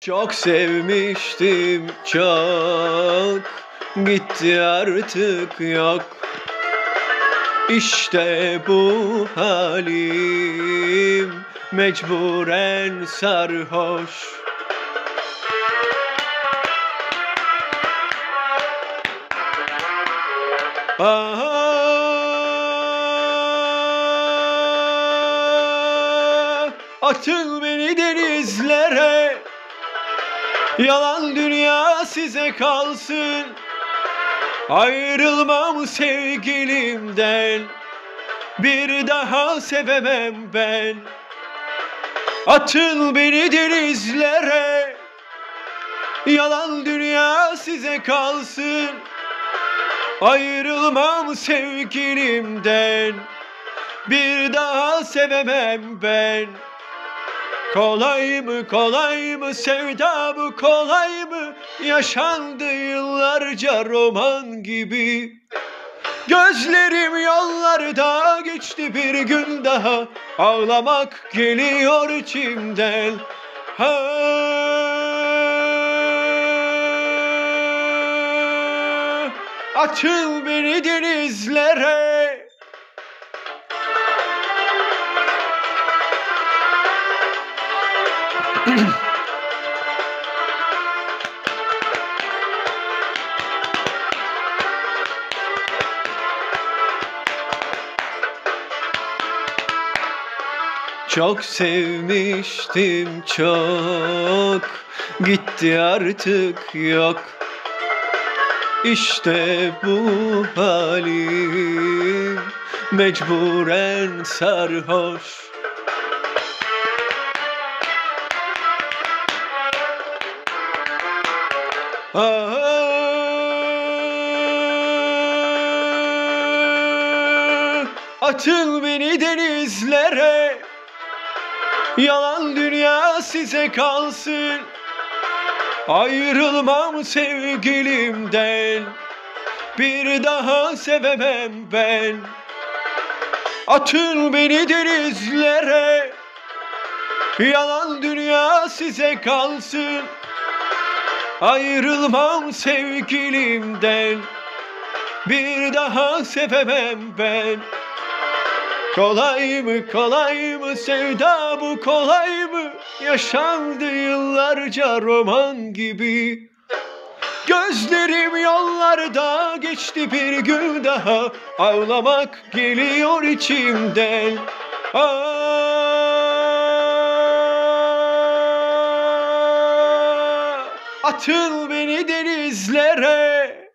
Çok sevmiştim çok, gitti artık yok. İşte bu halim, mecburen sarhoş. Atın beni denizlere, yalan dünya size kalsın. Ayrılmam sevgilimden, bir daha sevemem ben. Atın beni denizlere, yalan dünya size kalsın. Ayrılmam sevgilimden, bir daha sevemem ben. Kolay mı sevda bu, kolay mı? Yaşandı yıllarca roman gibi. Gözlerim yollarda geçti, bir gün daha ağlamak geliyor içimden. Atıl beni denizlere. Çok sevmiştim çok, gitti artık yok. İşte bu halim, mecburen sarhoş. Atın beni denizlere, yalan dünya size kalsın. Ayrılmam sevgilimden, bir daha sevemem ben. Atın beni denizlere, yalan dünya size kalsın. Ayrılmam sevgilimden, bir daha sevemem ben. Kolay mı sevda bu, kolay mı? Yaşandı yıllarca roman gibi. Gözlerim yollarda geçti, bir gün daha ağlamak geliyor içimden. Atıl beni denizlere.